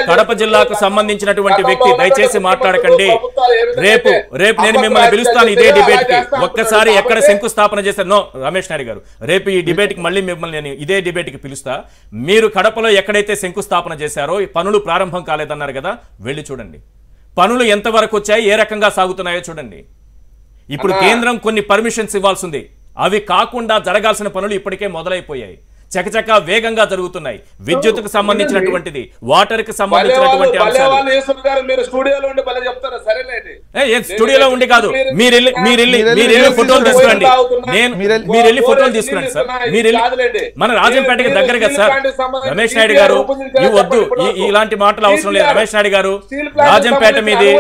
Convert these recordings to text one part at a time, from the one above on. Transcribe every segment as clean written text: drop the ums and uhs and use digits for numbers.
కడప జిల్లాకు సంబంధించినటువంటి వ్యక్తి దయచేసి మాట్లాడకండి. రేపు నేను మిమ్మల్ని పిలుస్తాను ఇదే డిబేట్ కి. ఒక్కసారి ఎక్కడ శంకుస్థాపన చేశారు నో రమేష్ నాయుడు గారు, రేపు ఈ డిబేట్ కి మళ్ళీ మిమ్మల్ని నేను ఇదే డిబేట్ కి పిలుస్తా. మీరు కడపలో ఎక్కడైతే శంకుస్థాపన చేశారో ఈ పనులు ప్రారంభం కాలేదన్నారు కదా, వెళ్ళి చూడండి పనులు ఎంతవరకు వచ్చాయి, ఏ రకంగా సాగుతున్నాయో చూడండి. ఇప్పుడు కేంద్రం కొన్ని పర్మిషన్స్ ఇవ్వాల్సి ఉంది, అవి కాకుండా జరగాల్సిన పనులు ఇప్పటికే మొదలైపోయాయి, చకచకా వేగంగా జరుగుతున్నాయి. విద్యుత్తుకు సంబంధించినటువంటిది, వాటర్ కి సంబంధించినటువంటి అంశాలు. స్టూడియోలో ఉండి కాదు, మీరు ఫోటోలు తీసుకురండి, మీరు వెళ్ళి ఫోటోలు తీసుకురండి సార్. మీరు మన రాజంపేటకి దగ్గర కదా సార్. రమేష్ నాయుడు గారు ఇవి వద్దు, ఇలాంటి మాటలు అవసరం లేదు. రమేష్ నాయుడు గారు రాజంపేట మీది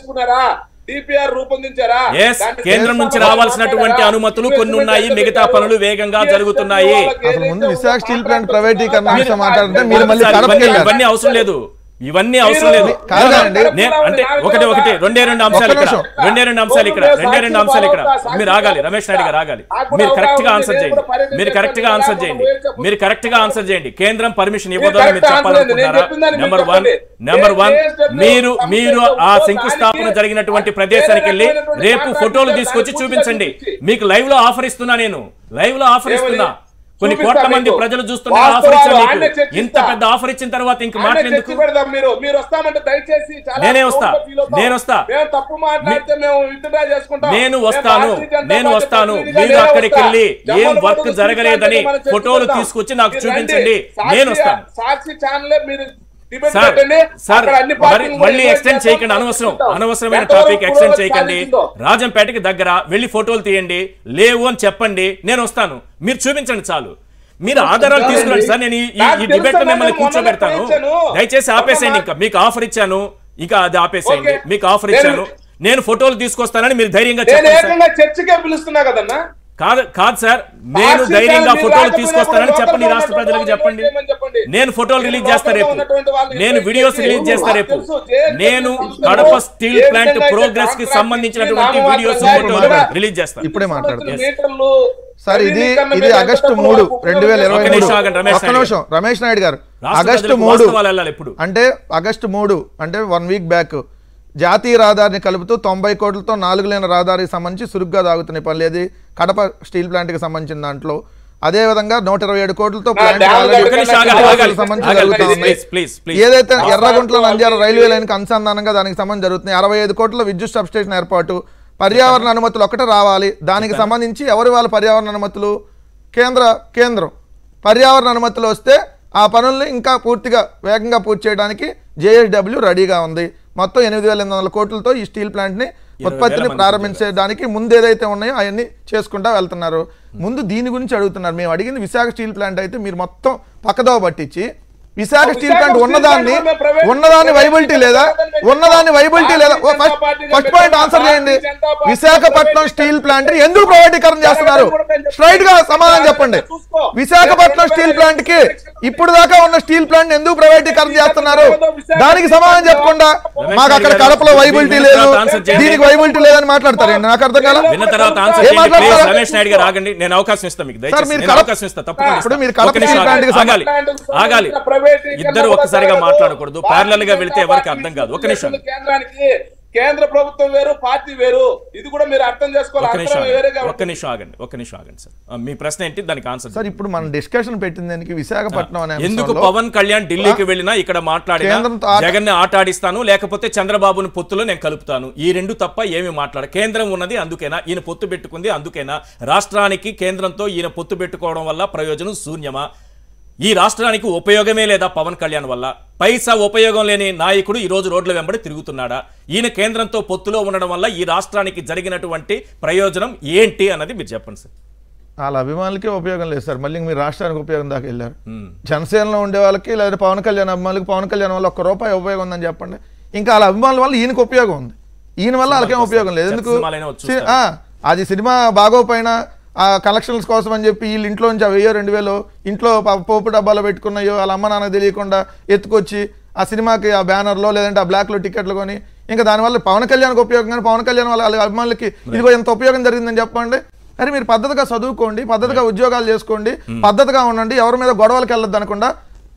కేంద్రం నుంచి రావాల్సినటువంటి అనుమతులు కొన్ని ఉన్నాయి, మిగతా పనులు వేగంగా జరుగుతున్నాయి. ముందు విశాఖ స్టీల్ ప్లాంట్ ప్రైవేటీకరణ మాట్లాడితే ఇవన్నీ అవసరం లేదు, ఇవన్నీ అవసరం లేదు. అంటే ఒకటి రెండే రెండు అంశాలు ఇక్కడ మీరు ఆగాలి. రమేష్ నాయుడు గారు ఆగాలి. మీరు కరెక్ట్ గా ఆన్సర్ చేయండి. కేంద్రం పర్మిషన్ ఇవ్వదని మీరు చెప్పాలనుకుంటున్నారా? నెంబర్ వన్ మీరు ఆ శంకుస్థాపన జరిగినటువంటి ప్రదేశానికి వెళ్ళి రేపు ఫోటోలు తీసుకొచ్చి చూపించండి. మీకు లైవ్ లో ఆఫర్ ఇస్తున్నా. కొన్ని కోట్ల మంది ప్రజలు చూస్తున్నారు. ఆఫర్ ఇచ్చాను, ఇంత పెద్ద ఆఫర్ ఇచ్చిన తర్వాత ఇంక మాట్లాడేందుకు? నేను వస్తాను. మీరు అక్కడికి వెళ్ళి ఏం వర్క్ జరగలేదని ఫోటోలు తీసుకొచ్చి నాకు చూపించండి, నేను వస్తాను. మళ్ళీ ఎక్స్టెండ్ చేయకండి, అనవసరమైన టాపిక్ ఎక్స్టెండ్ చేయకండి. రాజంపేటకి దగ్గర వెళ్ళి ఫోటోలు తీయండి, లేవు అని చెప్పండి, నేను వస్తాను. మీరు చూపించండి చాలు. మీరు ఆధారాలు తీసుకురండి సార్. నేను ఈ డిబేట్ లో మిమ్మల్ని కూర్చోబెడతాను. దయచేసి ఆపేసేయండి. ఇంకా మీకు ఆఫర్ ఇచ్చాను, ఇంకా అది ఆపేసేయండి. మీకు ఆఫర్ ఇచ్చాను, నేను ఫోటోలు తీసుకొస్తానని మీరు ధైర్యంగా చెప్పండి. కాదు సార్, నేను ధైర్యంగా ఫోటోలు తీసుకొస్తానని చెప్పండి. రాష్ట్ర ప్రజలకు చెప్పండి. నేను ఫోటోలు రిలీజ్ చేస్తా రేపు, నేను వీడియోస్ రిలీజ్ చేస్తా రేపు. నేను కడప స్టీల్ ప్లాంట్ ప్రోగ్రెస్ కి సంబంధించినటువంటి వీడియోస్ ఫోటోలు రిలీజ్ చేస్తాను. ఇప్పుడే మాట్లాడుతున్నాను సార్. ఇది ఆగస్టు 3, 2023. రమేష్ నాయుడు గారు ఆగస్టు 3 అంటే ఆగస్టు 3 అంటే 1 వీక్ బ్యాక్ జాతీయ రహదారిని కలుపుతూ 90 కోట్లతో 4 లేన రహదారికి సంబంధించి సురుగ్గా సాగుతున్న పనులు ఏది కడప స్టీల్ ప్లాంట్ కి సంబంధించిన దాంట్లో. అదే విధంగా 127 కోట్లతో ఏదైతే ఎర్రగుంట్ల నంద్యాల రైల్వే లైన్ కి అనుసంధానంగా దానికి సంబంధించి జరుగుతుంది. 65 కోట్ల విద్యుత్ సబ్ స్టేషన్ ఏర్పాటు, పర్యావరణ అనుమతులు ఒకటే రావాలి. దానికి సంబంధించి ఎవరి వాళ్ళ పర్యావరణ అనుమతులు? కేంద్రం పర్యావరణ అనుమతులు వస్తే ఆ పనుల్ని ఇంకా పూర్తిగా వేగంగా పూర్తి చేయడానికి జేఎస్డబ్ల్యూ రెడీగా ఉంది. మొత్తం 8,800 కోట్లతో ఈ స్టీల్ ప్లాంట్ని ఉత్పత్తిని ప్రారంభించడానికి ముందు ఏదైతే ఉన్నాయో అవన్నీ చేసుకుంటా వెళ్తున్నారు. ముందు దీని గురించి అడుగుతున్నారు. మేము అడిగింది విశాఖ స్టీల్ ప్లాంట్ అయితే మీరు మొత్తం పక్కదోవ పట్టించి విశాఖ స్టీల్ ప్లాంట్ ఉన్నదాన్ని వైబిలిటీ లేదా? ఫస్ట్ పాయింట్ ఆన్సర్ చేయండి. విశాఖపట్నం స్టీల్ ప్లాంట్ ఎందుకు ప్రైవేటీకరణ చేస్తున్నారు? స్ట్రైట్ గా సమాధానం చెప్పండి. విశాఖపట్నం స్టీల్ ప్లాంట్ కి ఇప్పుడు దాకా ఉన్న స్టీల్ ప్లాంట్ ఎందుకు ప్రైవేటీకరణ చేస్తున్నారు? దానికి సమాధానం చెప్పకుండా మాకు అక్కడ కడపలో వైబిలిటీ లేదు, దీనికి వైబిలిటీ లేదని మాట్లాడతారు. నాకు అర్థం కాదు. మీరు కడప స్టీల్ ప్లాంట్ ఇద్దరు ఒక్కసారిగా మాట్లాడకూడదు, ప్యారలల్ గా వెళ్తే ఎవరికి అర్థం కాదు. ఒక నిమిషం, కేంద్ర ప్రభుత్వం వేరు, పార్టీ వేరు, ఇది కూడా మీరు అర్థం చేసుకోవాలి. ఒక్క నిమిషం ఆగండి సార్. మీ ప్రశ్న ఏంటి, దానికి ఆన్సర్ సార్. ఇప్పుడు మనం డిస్కషన్ పెట్టింది దానికి విశాఖపట్నం అనే ఎందుకు పవన్ కళ్యాణ్ ఢిల్లీకి వెళ్ళినా ఇక్కడ మాట్లాడినా జగన్ ని ఆటాడిస్తాను, లేకపోతే చంద్రబాబుని పొత్తులో నేను కలుపుతాను, ఈ రెండు తప్ప ఏమి మాట్లాడ. కేంద్రం ఉన్నది అందుకేనా, ఈయన పొత్తు పెట్టుకుంది అందుకేనా? రాష్ట్రానికి కేంద్రంతో ఈయన పొత్తు పెట్టుకోవడం వల్ల ప్రయోజనం శూన్యమా? ఈ రాష్ట్రానికి ఉపయోగమే లేదా పవన్ కళ్యాణ్ వల్ల? పైసా ఉపయోగం లేని నాయకుడు ఈ రోజు రోడ్ల వెంబడి తిరుగుతున్నాడా? ఈయన కేంద్రంతో పొత్తులో ఉండడం వల్ల ఈ రాష్ట్రానికి జరిగినటువంటి ప్రయోజనం ఏంటి అన్నది మీరు చెప్పండి సార్. వాళ్ళ అభిమానులకి ఉపయోగం లేదు సార్. మళ్ళీ మీరు రాష్ట్రానికి ఉపయోగం దాకా వెళ్ళారు. జనసేనలో ఉండే వాళ్ళకి లేదా పవన్ కళ్యాణ్ అభిమానులకి పవన్ కళ్యాణ్ వల్ల ₹1 ఉపయోగం ఉందని చెప్పండి. ఇంకా వాళ్ళ అభిమానుల వల్ల ఈయనకు ఉపయోగం ఉంది, ఈయన వల్ల వాళ్ళకేం ఉపయోగం లేదు. ఎందుకు? అది సినిమా బాగోపోయినా ఆ కలెక్షన్స్ కోసం అని చెప్పి వీళ్ళు ఇంట్లో నుంచి 1000-2000 ఇంట్లో పోపు డబ్బాలో పెట్టుకున్నాయో వాళ్ళ అమ్మ నాన్న తెలియకుండా ఎత్తుకొచ్చి ఆ సినిమాకి ఆ బ్యానర్లో లేదంటే ఆ బ్లాక్లో టికెట్లు కొని ఇంకా దానివల్ల పవన్ కళ్యాణ్కి ఉపయోగం కానీ పవన్ కళ్యాణ్ వాళ్ళ అభిమానులకి ఇదిగో ఎంత ఉపయోగం జరిగిందని చెప్పండి. అరే మీరు పద్ధతిగా చదువుకోండి, పద్ధతిగా ఉద్యోగాలు చేసుకోండి, పద్ధతిగా ఉండండి, ఎవరి మీద గొడవలకి వెళ్ళొద్దు అనకుండా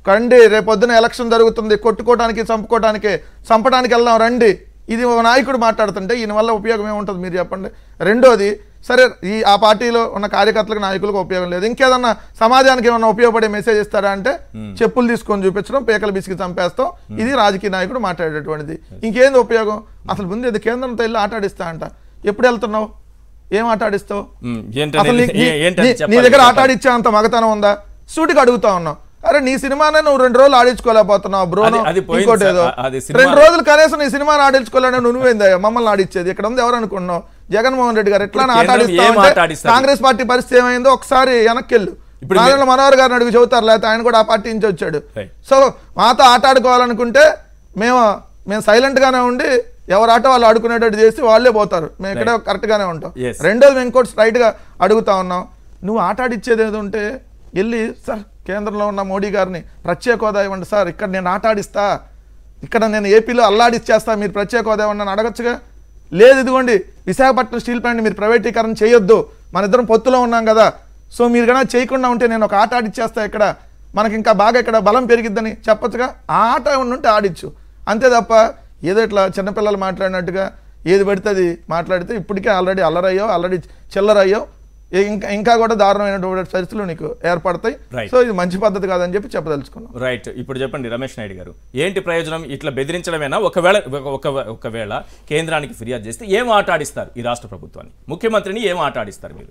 కండి రేపొద్దున ఎలక్షన్ జరుగుతుంది, కొట్టుకోవడానికి చంపుకోవడానికి చంపడానికి వెళ్దాం రండి, ఇది ఒక నాయకుడు మాట్లాడుతుంటే ఈయన వల్ల ఉపయోగం ఏముంటుంది మీరు చెప్పండి. రెండోది, సరే ఆ పార్టీలో ఉన్న కార్యకర్తలకు నాయకులకు ఉపయోగం లేదు, ఇంకేదన్నా సమాజానికి ఏమన్నా ఉపయోగపడే మెసేజ్ ఇస్తారా అంటే చెప్పులు తీసుకొని చూపించడం, పేకలు బిసికి చంపేస్తాం, ఇది రాజకీయ నాయకుడు మాట్లాడేటువంటిది. ఇంకేంది ఉపయోగం? అసలు ముందు ఇది కేంద్రంతో వెళ్ళి ఆటాడిస్తా అంట. ఎప్పుడు వెళ్తున్నావు? ఏం ఆటాడిస్తావు? అసలు నీ దగ్గర ఆటాడిచ్చే అంత మగతనం ఉందా? సూటికి అడుగుతా ఉన్నావు. అరే నీ సినిమానే నువ్వు 2 రోజులు ఆడించుకోలేకపోతున్నావు బ్రోనో, ఇంకోటి ఏదో 2 రోజులు కనీసం నీ సినిమాని ఆడించుకోలేను, నువ్వేందా మమ్మల్ని ఆడిచ్చేది? ఇక్కడ ఉంది ఎవరు అనుకున్నావు? జగన్మోహన్ రెడ్డి గారు ఎట్లా ఆటాడిస్తావు? కాంగ్రెస్ పార్టీ పరిస్థితి ఏమైందో ఒకసారి వెనక్కి వెళ్ళు, నారాయణ మనోహర్ గారిని అడిగి చెబుతారు, లేకపోతే ఆయన కూడా ఆ పార్టీ నుంచి వచ్చాడు. సో మాతో ఆటాడుకోవాలనుకుంటే మేము సైలెంట్ గానే ఉండి ఎవరు ఆట వాళ్ళు ఆడుకునేటట్టు చేసి వాళ్ళే పోతారు, మేము ఇక్కడ కరెక్ట్ గానే ఉంటాం. రెండోది మేము ఇంకోటి స్ట్రైట్ గా అడుగుతా ఉన్నాం, నువ్వు ఆటాడిచ్చేది ఏదో ఉంటే వెళ్ళి సార్ కేంద్రంలో ఉన్న మోడీ గారిని ప్రత్యేక హోదా ఇవ్వండి సార్, ఇక్కడ నేను ఆటాడిస్తా, ఇక్కడ నేను ఏపీలో అల్లాడిచ్చేస్తా, మీరు ప్రత్యేక హోదా ఇవ్వండి అని అడగచ్చుగా. లేదు ఇదిగోండి విశాఖపట్నం స్టీల్ ప్లాంట్ మీరు ప్రైవేటీకరణ చేయొద్దు, మన ఇద్దరం పొత్తులో ఉన్నాం కదా, సో మీరు కన్నా చేయకుండా ఉంటే నేను ఒక ఆట ఆడిచ్చేస్తా, ఇక్కడ మనకి ఇంకా బాగా ఇక్కడ బలం పెరిగిద్దని చెప్పచ్చుగా. ఆ ఆట ఏమన్నా ఉంటే ఆడిచ్చు, అంతే తప్ప ఏదో ఇట్లా చిన్నపిల్లలు మాట్లాడినట్టుగా ఏది పడితే అది మాట్లాడితే ఇప్పటికే ఆల్రెడీ అల్లరయ్యో, ఆల్రెడీ చిల్లరయ్యో, ఇంకా కూడా దారుణమైనటువంటి పరిస్థితులు నీకు ఏర్పడతాయి. సో ఇది మంచి పద్ధతి కాదని చెప్పి చెప్పదలుచుకున్నాం. రైట్. ఇప్పుడు చెప్పండి రమేష్ నాయుడు గారు, ఏంటి ప్రయోజనం? ఇట్లా బెదిరించడమేనా? ఒకవేళ కేంద్రానికి ఫిర్యాదు చేస్తే ఏం ఆట ఆడిస్తారు ఈ రాష్ట్ర ప్రభుత్వాన్ని? ముఖ్యమంత్రిని ఏం ఆట ఆడిస్తారు మీరు?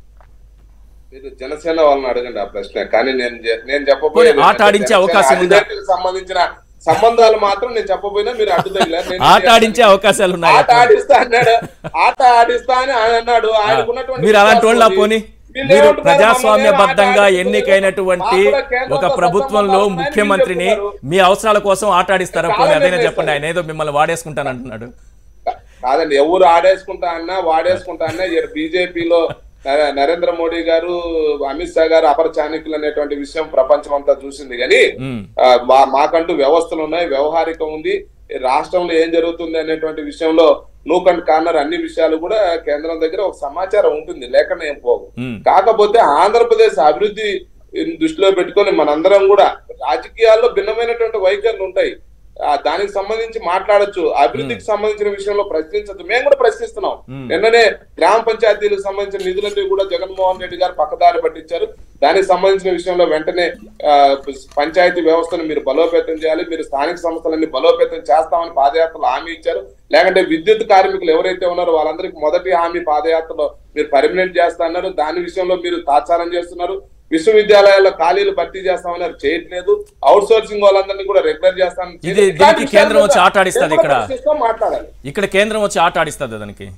జనసేన వాళ్ళని అడగండి ఆ ప్రశ్న. కానీ నేను చెప్పబోయే ఆట ఆడించే అవకాశం ఉందా? సంబంధించిన సంబంధాలు మాత్రం నేను చెప్పబోయినా మీరు అడ్డుదగిలారు. ఆట ఆడించే అవకాశాలు ఉన్నాయి. ఆట ఆడిస్తా అన్నాడు, ఆట ఆడిస్తా అని ఆయన అన్నాడు. ఆయనకున్నటువంటి మీరు అలాంటి వాళ్ళ పోనీ మీరు ప్రజాస్వామ్యబద్ధంగా ఎన్నికైనటువంటి ఒక ప్రభుత్వంలో ముఖ్యమంత్రిని మీ అవసరాల కోసం ఆట ఆడిస్తారా? పోనీ అదైనా చెప్పండి. ఆయన ఏదో మిమ్మల్ని వాడేసుకుంటానంటున్నాడు. కాదండి, ఎవరు ఆడేసుకుంటా అన్నా వాడేసుకుంటా అన్నా బీజేపీలో నరేంద్ర మోడీ గారు, అమిత్ షా గారు అపర చాణక్యులు అనేటువంటి విషయం ప్రపంచం అంతా చూసింది. కానీ మాకంటూ వ్యవస్థలు ఉన్నాయి, వ్యవహారికం ఉంది, రాష్ట్రంలో ఏం జరుగుతుంది అనేటువంటి విషయంలో నూక్ అండ్ కార్నర్ అన్ని విషయాలు కూడా కేంద్రం దగ్గర ఒక సమాచారం ఉంటుంది, లేకుండా ఏం పోవు. కాకపోతే ఆంధ్రప్రదేశ్ అభివృద్ధి దృష్టిలో పెట్టుకొని మనందరం కూడా రాజకీయాల్లో భిన్నమైనటువంటి వైఖరులు ఉంటాయి, దానికి సంబంధించి మాట్లాడొచ్చు, అభివృద్ధికి సంబంధించిన విషయంలో ప్రశ్నించచ్చు. మేము కూడా ప్రశ్నిస్తున్నాం. నిన్ననే గ్రామ పంచాయతీలకు సంబంధించిన నిధులన్నీ కూడా జగన్మోహన్ రెడ్డి గారు పక్కదారి పట్టించారు. దానికి సంబంధించిన విషయంలో వెంటనే పంచాయతీ వ్యవస్థను మీరు బలోపేతం చేయాలి, మీరు స్థానిక సంస్థలన్నీ బలోపేతం చేస్తామని పాదయాత్రలో హామీ ఇచ్చారు. లేకంటే విద్యుత్ కార్మికులు ఎవరైతే ఉన్నారో వాళ్ళందరికీ మొదటి హామీ పాదయాత్రలో మీరు పర్మనెంట్ చేస్తా అన్నారు, దాని విషయంలో మీరు తాత్సారం చేస్తున్నారు. విశ్వవిద్యాలయాల్లో ఖాళీలు భర్తీ చేస్తామన్నారు, చేయట్లేదు. అవుట్ సోర్సింగ్ వాళ్ళందరినీ కూడా రెగ్యులర్ చేస్తామని కేంద్రం వచ్చి ఆట ఆడిస్తుంది. మాట్లాడాలి, ఇక్కడ కేంద్రం వచ్చి ఆట ఆడిస్తుంది.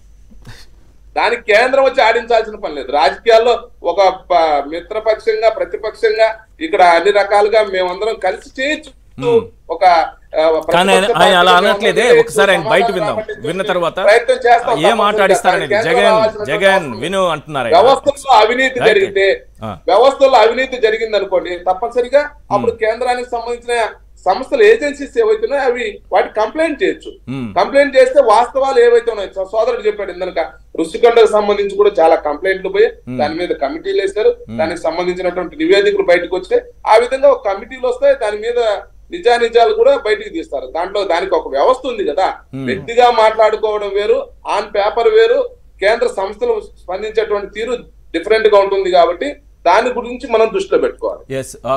దానికి కేంద్రం వచ్చి ఆడించాల్సిన పని లేదు. రాజకీయాల్లో ఒక మిత్రపక్షంగా ప్రతిపక్షంగా ఇక్కడ అన్ని రకాలుగా మేమందరం కలిసి చేయొచ్చు. ఒక అలా అనట్లేదే. ఒకసారి ఆయన బయట విన్న తర్వాత ఏం మాట్లాడిస్తారనేది జగన్ విను అంటున్నారు. వ్యవస్థల్లో అవినీతి జరిగింది అనుకోండి, తప్పనిసరిగా అప్పుడు కేంద్రానికి సంబంధించిన సంస్థలు ఏజెన్సీస్ ఏవైతున్నాయో అవి వాటి కంప్లైంట్ చేయొచ్చు. కంప్లైంట్ చేస్తే వాస్తవాలు ఏవైతే ఉన్నాయో సోదరుడు చెప్పాడు ఇందనక రుషికొండకు సంబంధించి కూడా చాలా కంప్లైంట్లు పోయి దాని మీద కమిటీలు వేస్తారు, దానికి సంబంధించినటువంటి నివేదికలు బయటకు వస్తే ఆ విధంగా ఒక కమిటీలు వస్తాయి, దాని మీద నిజానిజాలు కూడా బయటికి తీస్తారు. దానికి ఒక వ్యవస్థ ఉంది కదా. వ్యక్తిగా మాట్లాడుకోవడం వేరు, ఆన్ పేపర్ వేరు, కేంద్ర సంస్థలు స్పందించేటువంటి తీరు డిఫరెంట్ గా ఉంటుంది. కాబట్టి దాని గురించి మనం దృష్టిలో పెట్టుకోవాలి.